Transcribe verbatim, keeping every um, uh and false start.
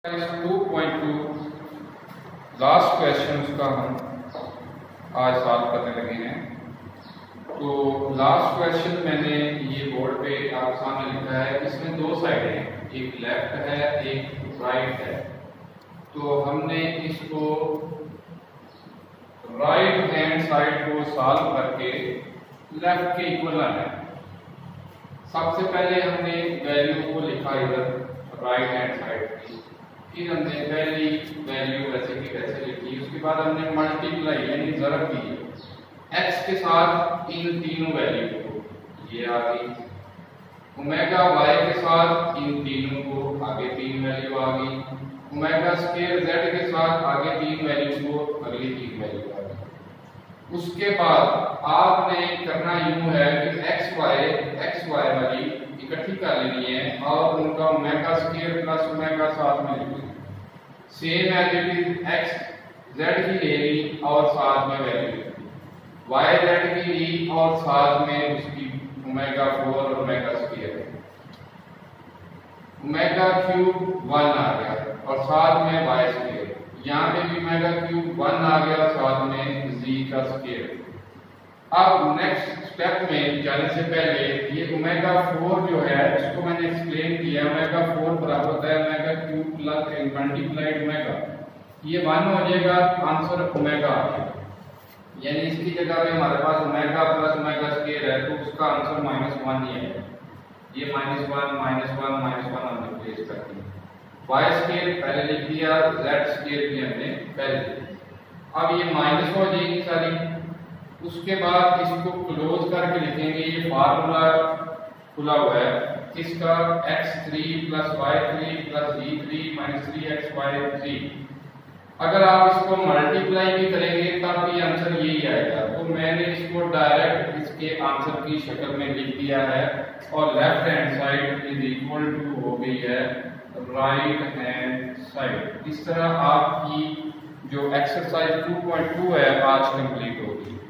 To point two last question का हम आज सॉल्व करने लगे हैं। तो लास्ट क्वेश्चन मैंने ये बोर्ड पे आपके सामने लिखा है। इसमें दो साइड हैं, एक लेफ्ट है एक राइट है। तो हमने इसको राइट हैंड साइड को सॉल्व करके लेफ्ट के इक्वल लाना है। सबसे पहले हमने वैल्यू को लिखा इधर राइट हैंड साइड की, फिर हमने पहली वैल्यू वैसे की वैसे लिखी। उसके बाद हमने मल्टीप्लाई यानी ज़रब की x के साथ इन तीनों वैल्यू को, ये आ गई। ओमेगा y के साथ इन तीनों को, आगे तीन वैल्यू आ गई। ओमेगा स्क्वायर z के साथ आगे तीन वैल्यू को, अगली तीन वैल्यू आ गई। उसके बाद आपने करना यूं है कि x y x y वाली इकट्ठी कर लेनी है और उनका ओमेगा स्क्वायर प्लस ओमेगा साथ में लिखना है। Same as it is x z की ले ली और साथ में वैल्यू लिखी, y z की ली और साथ में उसकी ओमेगा फोर और omega square, omega cube one आ गया और साथ में y स्क्वायर। यहाँ पे भी ओमेगा क्यूब वन आ गया और साथ में z का स्क्वायर। अब नेक्स्ट स्टेप में जाने से पहले ये ओमेगा फोर जो है इसको मैंने एक्सप्लेन किया। ओमेगा फोर बराबर होता है omega cube plus multiplied omega. ये वन हो जाएगा, आंसर ओमेगा आ जाएगा। यानी इसकी जगह में हमारे पास ओमेगा प्लस ओमेगा स्क्वायर है तो उसका आंसर माइनस वन ही है। ये minus one minus one minus one हमने प्लेस कर दिया। वाई स्क्वायर पहले लिख दिया, जेड स्क्वायर भी हमने पहले लिख दिया। अब ये माइनस हो जाएगी सारी। उसके बाद इसको क्लोज करके लिखेंगे। ये फार्मूला खुला हुआ है इसका x three plus y three plus z three minus three x y three. अगर आप इसको मल्टीप्लाई भी करेंगे तब भी आंसर यही आएगा। तो मैंने इसको डायरेक्ट इसके आंसर की शक्ल में लिख दिया है और left hand side is equal to हो गई है राइट हैंड साइड। इस तरह आपकी जो एक्सरसाइज टू पॉइंट टू है आज कंप्लीट होगी।